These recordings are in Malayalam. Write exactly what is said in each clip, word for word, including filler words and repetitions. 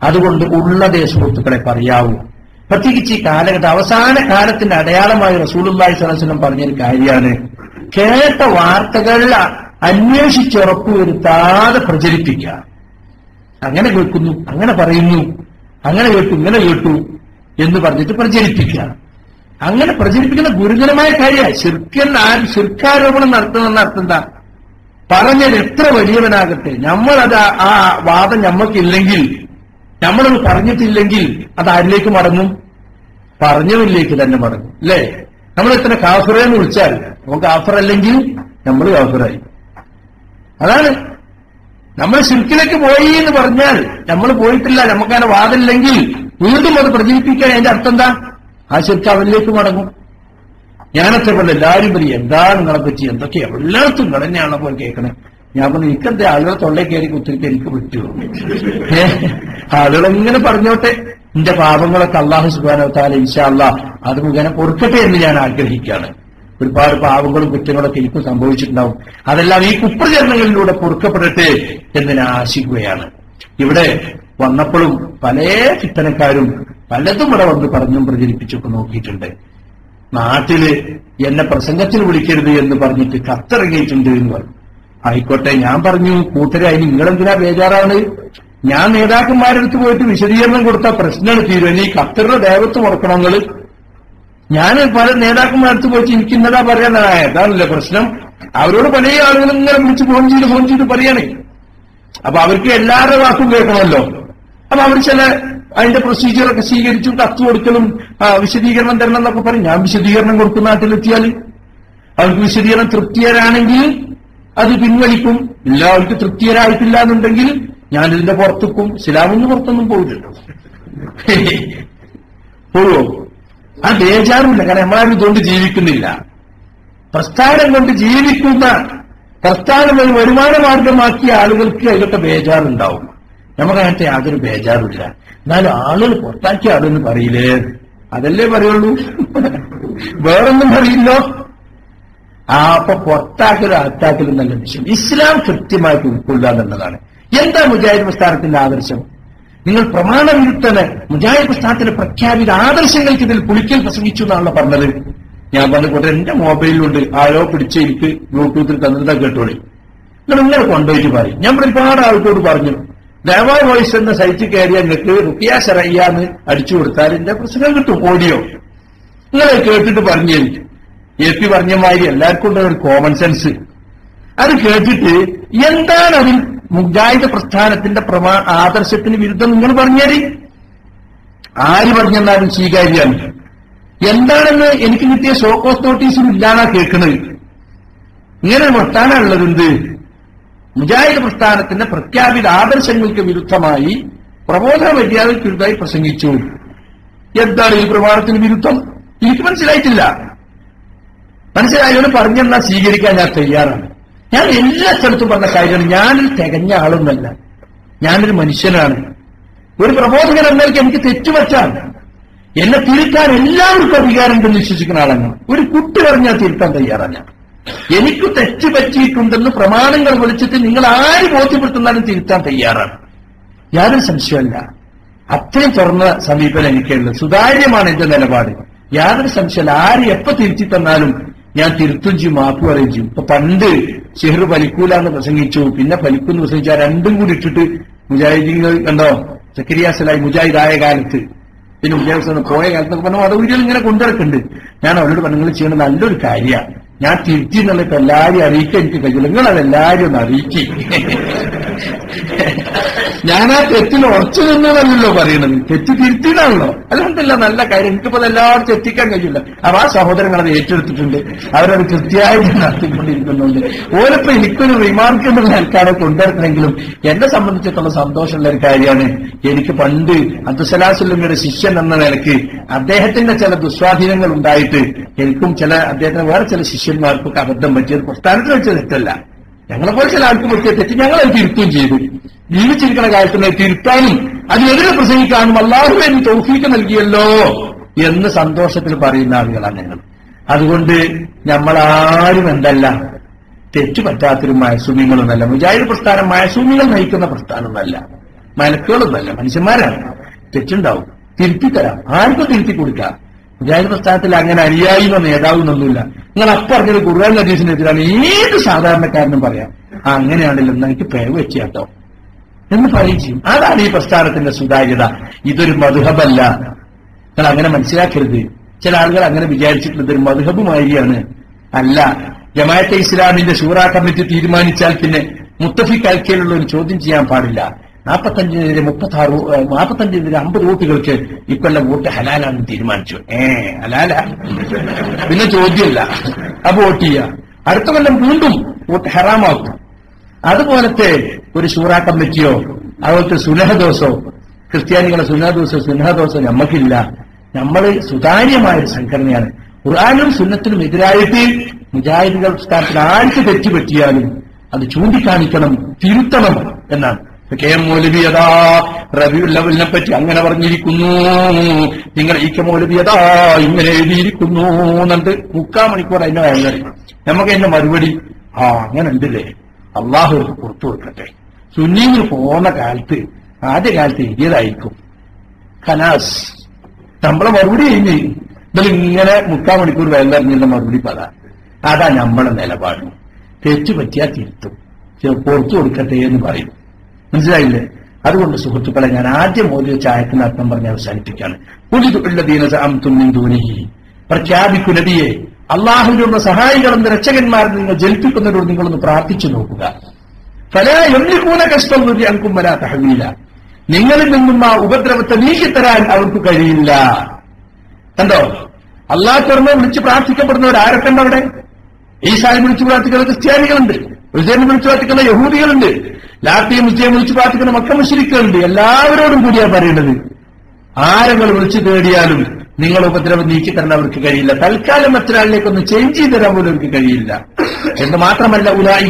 അതുകൊണ്ട് ഉള്ളതേ സുഹൃത്തുക്കളെ പറയാവൂ. പ്രത്യേകിച്ച് ഈ കാലഘട്ടം അവസാന കാലത്തിന്റെ അടയാളമായി റസൂലുള്ളാഹി സ്വല്ലല്ലാഹു അലൈഹി വസല്ലം പറഞ്ഞൊരു കാര്യമാണ്, കേട്ട വാർത്തകൾ അന്വേഷിച്ചുറപ്പുവരുത്താതെ പ്രചരിപ്പിക്കുക. അങ്ങനെ കേൾക്കുന്നു, അങ്ങനെ പറയുന്നു, അങ്ങനെ കേട്ടു, ഇങ്ങനെ കേട്ടു എന്ന് പറഞ്ഞിട്ട് പ്രചരിപ്പിക്കുക. അങ്ങനെ പ്രചരിപ്പിക്കുന്ന ഗുരുതരമായ കാര്യമാണ്. ശിർക്കൻ ആര് ശിർക്കാരോപണം നടത്തുന്ന അർത്ഥം എന്താ? പറഞ്ഞത് എത്ര വലിയവനാകട്ടെ, നമ്മളത് ആ വാദം നമ്മൾക്കില്ലെങ്കിൽ, നമ്മളത് പറഞ്ഞിട്ടില്ലെങ്കിൽ അത് ആരിലേക്ക് മടങ്ങും? പറഞ്ഞവരിലേക്ക് തന്നെ മടങ്ങും. അല്ലേ? നമ്മൾ എത്ര കാഫിറെന്ന് വിളിച്ചാൽ നമുക്ക് കാഫിറല്ലെങ്കിൽ നമ്മൾ കാഫിറായി. അതാണ് നമ്മൾ ശിർക്കിലേക്ക് പോയി എന്ന് പറഞ്ഞാൽ നമ്മൾ പോയിട്ടില്ല, നമുക്കങ്ങനെ വാദമില്ലെങ്കിൽ വീണ്ടും അത് പ്രചരിപ്പിക്കാൻ അതിന്റെ അർത്ഥം എന്താ? ആ ശിർക്ക് അവനിലേക്ക് മടങ്ങും. ഞാനൊക്കെ പറഞ്ഞു എല്ലാവരും പറയും എന്താണ് നിങ്ങളെ പറ്റി, എന്തൊക്കെയാ എല്ലായിടത്തും നിങ്ങൾ തന്നെയാണോ പോലെ കേൾക്കണേ. ഞാൻ പറഞ്ഞു എനിക്കെന്താ ആളുകളെ തൊള്ളേ കയറി കുത്തിരിട്ട് എനിക്ക് പറ്റുമോ? ആളുകളെങ്ങനെ പറഞ്ഞോട്ടെ, എന്റെ പാപങ്ങളൊക്കെ അള്ളാഹു സുബ്ഹാനഹു വ തആല ഇൻഷാ അല്ലാഹ് അത് മുഖേന പൊറുക്കട്ടെ എന്ന് ഞാൻ ആഗ്രഹിക്കുകയാണ്. ഒരുപാട് പാപങ്ങളും കുറ്റങ്ങളൊക്കെ എനിക്ക് സംഭവിച്ചിട്ടുണ്ടാവും, അതെല്ലാം ഈ കുപ്രചരണങ്ങളിലൂടെ പൊറുക്കപ്പെടട്ടെ എന്ന് ഞാൻ ആശിക്കുകയാണ്. ഇവിടെ വന്നപ്പോഴും പല ഫിത്തനക്കാരും പലതും ഇവിടെ വന്ന് പറഞ്ഞും പ്രചരിപ്പിച്ചൊക്കെ നോക്കിയിട്ടുണ്ട്. നാട്ടില് എന്നെ പ്രസംഗത്തിന് വിളിക്കരുത് എന്ന് പറഞ്ഞിട്ട് കത്തിറങ്ങിയിട്ടുണ്ട് എന്ന് പറഞ്ഞു. ആയിക്കോട്ടെ, ഞാൻ പറഞ്ഞു കൂട്ടരെ അതിന് നിങ്ങളെന്തിനാ ബേജാറാണ്? ഞാൻ നേതാക്കന്മാരടുത്ത് പോയിട്ട് വിശദീകരണം കൊടുത്ത പ്രശ്നമാണ് തീരും. ഇനി ഖത്തറിന്റെ ദേവത്ത് മുറക്കണം നിങ്ങള്. ഞാൻ പല നേതാക്കന്മാരടുത്ത് പോയിട്ട് എനിക്ക് ഇന്നതാ പറയാനാ, അതാണല്ലേ പ്രശ്നം. അവരോട് പല ആളുകളും ഇങ്ങനെ വിളിച്ച് ഫോൺ ചെയ്ത് ഫോൺ ചെയ്ത് പറയണേ. അപ്പൊ അവർക്ക് എല്ലാവരുടെ വാക്കും കേൾക്കണമല്ലോ. അപ്പൊ അവർ ചില അതിന്റെ പ്രൊസീജിയറൊക്കെ സ്വീകരിച്ചു കത്ത് കൊടുക്കലും വിശദീകരണം തരണം എന്നൊക്കെ പറയും. ഞാൻ വിശദീകരണം കൊടുക്കുന്ന നാട്ടിലെത്തിയാൽ അവർക്ക് വിശദീകരണം തൃപ്തികരാണെങ്കിൽ അത് പിൻവലിക്കും. എല്ലാവർക്കും തൃപ്തികരായിട്ടില്ല എന്നുണ്ടെങ്കിൽ ഞാനിതിന്റെ പുറത്തേക്കും. ഇസ്ലാമൊന്നും പുറത്തൊന്നും പോയില്ലല്ലോ, പോവോ? ആ ബേജാറില്ല. കാരണം നമ്മളാരും ഇതുകൊണ്ട് ജീവിക്കുന്നില്ല. പ്രസ്ഥാനം കൊണ്ട് ജീവിക്കുന്ന പ്രസ്ഥാനം ഒരു വരുമാന മാർഗമാക്കിയ ആളുകൾക്ക് അതിലൊക്കെ ബേജാറുണ്ടാവും. നമുക്കങ്ങനത്തെ യാതൊരു ബേജാറില്ല. എന്നാലും ആളുകൾ പുറത്താക്കിയ ആളെന്ന് പറയില്ലേ, അതല്ലേ പറയുള്ളൂ, വേറൊന്നും പറയില്ലോ. ആ അപ്പൊ പുറത്താക്കലും അകത്താക്കലും നല്ല വിഷയം. ഇസ്ലാം കൃത്യമായിട്ട് ഉൾക്കൊള്ളുക എന്നുള്ളതാണ്. എന്താ മുജാഹിദ് പ്രസ്ഥാനത്തിന്റെ ആദർശം? നിങ്ങൾ പ്രമാണവിരുദ്ധന് മുജാഹിദ് പ്രസ്ഥാനത്തിന്റെ പ്രഖ്യാപിത ആദർശങ്ങൾക്ക് ഇതിൽ പുളിക്കൽ പ്രസംഗിച്ചു എന്നാണല്ലോ പറഞ്ഞത്. ഞാൻ പറഞ്ഞുകൊണ്ട് എന്റെ മൊബൈലിലുണ്ട്, ആരോ പിടിച്ച് എനിക്ക് ബ്ലൂടൂത്തിൽ തന്നിട്ട് കേട്ടോളി, നിങ്ങൾ ഇങ്ങനെ കൊണ്ടുപോയിട്ട് പറയും. ഞാൻ ഒരുപാട് ആൾക്കോട് പറഞ്ഞു, ദേവാ വോയിസ് എന്ന സൈറ്റിൽ കയറിയാൽ നിങ്ങൾക്ക് റുഖിയ ശറയ്യാന്ന് അടിച്ചു കൊടുത്താൽ എന്റെ പ്രസംഗം കിട്ടും, ഓഡിയോ. നിങ്ങളെ കേട്ടിട്ട് പറഞ്ഞു എനിക്ക് എ പി പറഞ്ഞ മാതിരി എല്ലാവർക്കും ഉണ്ട് ഒരു കോമൺ സെൻസ്. അത് കേട്ടിട്ട് എന്താണ് അതിൽ മുജാഹിദ് പ്രസ്ഥാനത്തിന്റെ പ്രമാ ആദർശത്തിന് വിരുദ്ധം നിങ്ങൾ പറഞ്ഞേരി. ആര് പറഞ്ഞെന്നാലും സ്വീകാര്യാണ്. എന്താണെന്ന് എനിക്ക് കിട്ടിയ ഷോക്കോസ് നോട്ടീസിൽ ഇല്ലാന്നാ കേൾക്കുന്നത്. ഇങ്ങനെ വർത്താനുള്ളതെന്ത്? മുജാഹിദ് പ്രസ്ഥാനത്തിന്റെ പ്രഖ്യാപിത ആദർശങ്ങൾക്ക് വിരുദ്ധമായി പ്രബോധന മര്യാദയ്ക്ക് വിരുദ്ധമായി പ്രസംഗിച്ചു. എന്താണ് ഈ പ്രമാണത്തിന് വിരുദ്ധം? എനിക്ക് മനസ്സിലായിട്ടില്ല. മനസ്സിലായവന് പറഞ്ഞെന്നാ സ്വീകരിക്കാൻ ഞാൻ തയ്യാറാണ്. ഞാൻ എല്ലാ സ്ഥലത്തും പറഞ്ഞ കാര്യമാണ്. ഞാനൊരു തികഞ്ഞ ആളൊന്നല്ല, ഞാനൊരു മനുഷ്യനാണ്. ഒരു പ്രബോധകൻ എന്നേക്ക് എനിക്ക് തെറ്റുപറ്റാൻ, എന്നെ തിരുത്താൻ എല്ലാവർക്കും അധികാരമുണ്ടെന്ന് വിശ്വസിക്കുന്ന ആളാണ്. ഒരു കുട്ടി പറഞ്ഞാൽ തിരുത്താൻ തയ്യാറാണ് ഞാൻ. എനിക്ക് തെറ്റ് പറ്റിയിട്ടുണ്ടെന്ന് പ്രമാണങ്ങൾ വിളിച്ചിട്ട് നിങ്ങൾ ആര് ബോധ്യപ്പെടുത്തുന്നാലും തിരുത്താൻ തയ്യാറാണ്. യാതൊരു സംശയമല്ല. അത്രയും തുറന്ന സമീപനം എനിക്കുള്ളത്. സുതാര്യമാണ് എന്റെ നിലപാട്. യാതൊരു സംശയമല്ല. ആര് എപ്പോ തിരുത്തി തന്നാലും ഞാൻ തിരുത്തും ചെയ്യും, മാപ്പ് പറയും ചെയ്യും. ഇപ്പൊ പണ്ട് ഷെഹർ പലിക്കൂലെന്ന് പ്രസംഗിച്ചു, പിന്നെ പലിക്കൂന്ന് പ്രസംഗിച്ചു. ആ രണ്ടും കൂടി ഇട്ടിട്ട് മുജാഹിദീങ്ങൾ കണ്ടോ, സക്കരിയാസലായി മുജാഹിദായ കാലത്ത്, പിന്നെ മുജാഹിദ് പോയ കാലത്തൊക്കെ പറഞ്ഞു അത് വീഡിയോയിൽ ഇങ്ങനെ കൊണ്ടുവരക്കുണ്ട്. ഞാൻ അവരോട് പറഞ്ഞു, നിങ്ങൾ ചെയ്യണത് നല്ലൊരു കാര്യമാണ്. ഞാൻ തിരുത്തി എന്നുള്ളത് എല്ലാവരും അറിയിക്കാൻ എനിക്ക് കഴിയില്ല, നിങ്ങൾ അതെല്ലാവരും ഒന്ന് അറിയിക്കും. ഞാൻ ആ തെറ്റിൽ ഉറച്ചു നിന്നതല്ലോ പറയണത്, തെറ്റ് തിരുത്തിയതാണല്ലോ. അല്ലെന്നില്ല, നല്ല കാര്യം. എനിക്കിപ്പോ എല്ലാവർക്കും എത്തിക്കാൻ കഴിയില്ല. അപ്പൊ ആ സഹോദരങ്ങൾ അത് ഏറ്റെടുത്തിട്ടുണ്ട്, അവരത് കൃത്യമായിട്ട് നടത്തിക്കൊണ്ടിരിക്കുന്നുണ്ട്. ഓരപ്പോ എനിക്കൊരു റിമാർക്ക് എന്നുള്ള ആൾക്കാരെ കൊണ്ടുവരണമെങ്കിലും എന്നെ സംബന്ധിച്ചിടത്തോളം സന്തോഷമുള്ള ഒരു കാര്യമാണ്. എനിക്ക് പണ്ട് അബ്ദുസലാസുല്ലയുടെ ശിഷ്യൻ എന്ന നിലയ്ക്ക് അദ്ദേഹത്തിന്റെ ചില ദുസ്വാധീനങ്ങൾ ഉണ്ടായിട്ട് എനിക്കും ചില അദ്ദേഹത്തിന് വേറെ ചില ശിഷ്യന്മാർക്കൊക്കെ അബദ്ധം പറ്റിയത് പ്രസ്ഥാനത്തിൽ വെച്ച തെറ്റല്ല. ഞങ്ങളെപ്പോലെ ചില ആൾക്ക് പറ്റിയ തെറ്റ് ഞങ്ങളത് തിരുത്തുകയും ചെയ്തു. ജീവിച്ചിരിക്കുന്ന കാലത്തിന് തിരുത്താനും അതിനെതിരെ പ്രസംഗിക്കാനും അല്ലാഹു എനിക്ക് തൗഫീഖ് നൽകിയല്ലോ എന്ന് സന്തോഷത്തിൽ പറയുന്ന ആളുകളാണ് ഞങ്ങൾ. അതുകൊണ്ട് നമ്മളാരും എന്തല്ല, തെറ്റുപറ്റാത്തൊരു മയസൂമികളൊന്നല്ല. മുജാഹിദ് പ്രസ്ഥാനം മയസൂമികൾ നയിക്കുന്ന പ്രസ്ഥാനമൊന്നല്ല. മലക്കുകളൊന്നല്ല, മനുഷ്യന്മാരാണ്. തെറ്റുണ്ടാവും, തിരുത്തിത്തരാം, ആർക്കും തിരുത്തി കൊടുക്കാം. മുജാഹിദ് പ്രസ്ഥാനത്തിൽ അങ്ങനെ അനുയായിയോ നേതാവെന്നൊന്നുമില്ല. നിങ്ങൾ അപ്പറഞ്ഞത് ഖുർആൻ ഹദീസിനെതിരാണ് ഏത് സാധാരണക്കാരനും പറയാം, ആ അങ്ങനെയാണല്ലോ എന്നാ എനിക്ക് പിഴവ് വെച്ചാട്ടോ എന്ന് പറയും ചെയ്യും. അതാണ് ഈ പ്രസ്ഥാനത്തിന്റെ സുതാര്യത. ഇതൊരു മദ്ഹബല്ല, നിങ്ങൾ അങ്ങനെ മനസ്സിലാക്കരുത്. ചില ആളുകൾ അങ്ങനെ വിചാരിച്ചിട്ടുള്ളത് ഒരു മദ്ഹബുമായിരിയാണ്. അല്ല, ജമാഅത്തെ ഇസ്ലാമിന്റെ ശൂറാ കമ്മിറ്റി തീരുമാനിച്ചാൽ പിന്നെ മുത്തഫിഖ് ആൽക്കയിലുള്ള ഒരു ചോദ്യം ചെയ്യാൻ പാടില്ല. നാൽപ്പത്തഞ്ചിനെതിരെ മുപ്പത്തി ആറ് നാൽപ്പത്തഞ്ചിനെതിരെ അമ്പത് വോട്ടുകൾക്ക് ഇക്കൊല്ലം വോട്ട് ഹലാലാണെന്ന് തീരുമാനിച്ചു. ഏ ഹലാല പിന്നെ ചോദ്യമല്ല, അപ്പൊ വോട്ട് ചെയ്യാം. അടുത്ത കൊല്ലം വീണ്ടും വോട്ട് ഹറാമാക്കും. അതുപോലത്തെ ഒരു ശൂറാ കമ്മിറ്റിയോ അതുപോലത്തെ സുനഹദോസോ, ക്രിസ്ത്യാനികളെ സുനഹദോസോ സുനഹദോസോ നമ്മക്കില്ല. നമ്മൾ സുതാര്യമായ ഒരു സംഘടനയാണ്. ഖുർആനും സുന്നത്തിനും എതിരായിട്ട് മുജാഹിദുകൾ സ്ഥാനത്തിൽ ആർക്ക് തെറ്റുപറ്റിയാലും അത് ചൂണ്ടിക്കാണിക്കണം, തിരുത്തണം എന്നാണ്. കെ എം മൗലവി അതാ റബീഉൽ അവ്വലിനെ പറ്റി അങ്ങനെ പറഞ്ഞിരിക്കുന്നു, നിങ്ങൾ ഈ കെ മൗലവി അതാ ഇങ്ങനെ എഴുതിയിരിക്കുന്നു എന്നിട്ട് മുക്കാൽ മണിക്കൂർ അതിന്റെ വയറി നമുക്ക് എന്നെ മറുപടി, ആ അങ്ങനെ ഉണ്ടല്ലേ, അള്ളാഹു പുറത്തു കൊടുക്കട്ടെ. സുന്നീങ്ങൾ പോകുന്ന കാലത്ത് ആദ്യ കാലത്ത് എഴുതിയതായിരിക്കും ഖലാസ്, നമ്മളെ മറുപടി കഴിഞ്ഞ് ഇങ്ങനെ മുക്കാൽ മണിക്കൂർ വയറിഞ്ഞുള്ള മറുപടി പത. അതാ നമ്മളെ നിലപാട്. തെറ്റു പറ്റിയാൽ തിരുത്തും, പുറത്തു കൊടുക്കട്ടെ എന്ന് പറയും. മനസ്സിലായില്ലേ? അതുകൊണ്ട് സുഹൃത്തുക്കളെ, ഞാൻ ആദ്യം ഓരോ ചായത്തിന് അർത്ഥം പറഞ്ഞ് അവസാനിപ്പിക്കുകയാണ്. പ്രഖ്യാപിക്കു നബിയെ, അള്ളാഹുവിനുള്ള സഹായികളെന്ന് രക്ഷകന്മാരെന്ന് നിങ്ങൾ ജനിപ്പിക്കുന്നവരോട് നിങ്ങളൊന്ന് പ്രാർത്ഥിച്ചു നോക്കുക. ഫലാ യംലികൂന കശ്ഫൻ ദുർരി അൻകും വലാ തഹ്വീല, നിങ്ങളിൽ നിന്നും ആ ഉപദ്രവത്തെ നീക്കിത്തരാൻ അവർക്ക് കഴിയില്ല. കണ്ടോ, അള്ളാഹ് തുറന്ന് വിളിച്ച് പ്രാർത്ഥിക്കപ്പെടുന്നവർ ആരൊക്കെ ഉണ്ട് അവിടെ? ഈസായെ വിളിച്ച് പ്രാർത്ഥിക്കുന്ന ക്രിസ്ത്യാനികളുണ്ട്, ഉസൈനെ വിളിച്ച് പ്രാർത്ഥിക്കുന്ന യഹൂദികളുണ്ട്, ലാത്തിയും ഉച്ചയും വിളിച്ച് പ്രാർത്ഥിക്കുന്ന മക്ക മുശ്രിക്കുകളുണ്ട്. എല്ലാവരോടും കൂടിയാ പറയേണ്ടത്, ആരെങ്ങൾ വിളിച്ചു തേടിയാലും നിങ്ങൾ ഉപദ്രവം നീക്കിത്തരാൻ അവർക്ക് കഴിയില്ല. തൽക്കാലം മറ്റൊരാളിലേക്കൊന്ന് ചേഞ്ച് ചെയ്ത് തരാൻ പോലും അവർക്ക് കഴിയില്ല എന്ന് മാത്രമല്ല,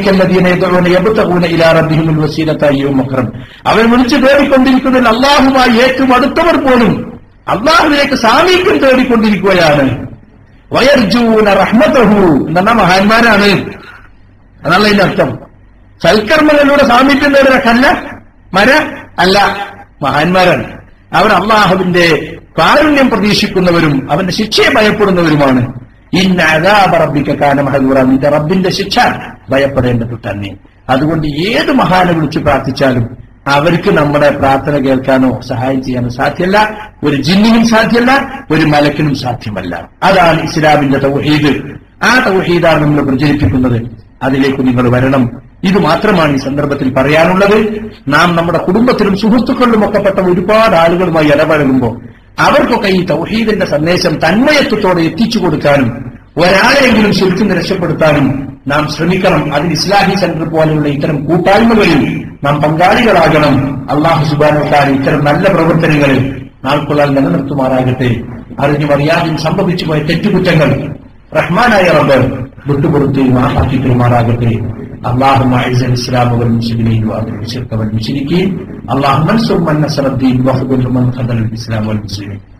അവൻ വിളിച്ചു തേടിക്കൊണ്ടിരിക്കുന്നതിൽ അള്ളാഹുമായി ഏറ്റവും അടുത്തവർ പോലും അള്ളാഹുവിലേക്ക് സാമീപ്യം തേടിക്കൊണ്ടിരിക്കുകയാണ്. വയർജൂന റഹ്മതഹു എന്ന മഹാന്മാരാണ്, അതാണ് അതിന്റെ അർത്ഥം. സൽക്കർമ്മങ്ങളിലൂടെ സാമീപ്യം തേടുന്ന കല്ല മര അല്ല, മഹാന്മാരാണ്. അവർ അള്ളാഹുവിന്റെ കാരുണ്യം പ്രതീക്ഷിക്കുന്നവരും അവന്റെ ശിക്ഷയെ ഭയപ്പെടുന്നവരുമാണ്. ഇന്ന അദാബ റബ്ബിക കാന മഹ്ദൂറ, നിന്റെ റബ്ബിന്റെ ശിക്ഷ ഭയപ്പെടേണ്ടത് തന്നെ. അതുകൊണ്ട് ഏത് മഹാനെ വിളിച്ച് പ്രാർത്ഥിച്ചാലും അവർക്ക് നമ്മുടെ പ്രാർത്ഥന കേൾക്കാനോ സഹായം ചെയ്യാനോ സാധ്യമല്ല. ഒരു ജിന്നിനും സാധ്യമല്ല, ഒരു മലക്കിനും സാധ്യമല്ല. അതാണ് ഇസ്ലാമിന്റെ തൗഹീദ്. ആ തൗഹീദാണ് നമ്മൾ പ്രചരിപ്പിക്കുന്നത്. അതിലേക്ക് നിങ്ങൾ വരണം. ഇത് മാത്രമാണ് ഈ സന്ദർഭത്തിൽ പറയാനുള്ളത്. നാം നമ്മുടെ കുടുംബത്തിലും സുഹൃത്തുക്കളിലും ഒക്കെ പെട്ട ഒരുപാട് ആളുകളുമായി ഇടപഴകുമ്പോൾ അവർക്കൊക്കെ ഈ തൗഹീദിന്റെ സന്ദേശം തന്മയത്വത്തോടെ എത്തിച്ചു കൊടുക്കാനും ഒരാളെങ്കിലും ശരിക്കും രക്ഷപ്പെടുത്താനും നാം ശ്രമിക്കണം. അതിന് ഇസ്ലാഹി സെന്റർ പോലെയുള്ള ഇത്തരം കൂട്ടായ്മകളിൽ നാം പങ്കാളികളാകണം. അല്ലാഹു സുബ്ഹാനഹു വ തആല ഇത്തരം നല്ല പ്രവർത്തനങ്ങളിൽ നാൾക്കൊള്ളാൻ നിലനിർത്തുമാറാകട്ടെ. അറിഞ്ഞും അറിയാതെയും സംഭവിച്ചു പോയ തെറ്റുകുറ്റങ്ങൾ റഹ്മാനായ റബ്ബ് വിട്ടുപുറത്ത് മാഫാക്കി പെരുമാറാകട്ടെ. اللهم اعز الاسلام والمسلمين واذل الشرك والمشركين. اللهم انصر من نصر الدين واخذل من خذل الاسلام والمسلمين.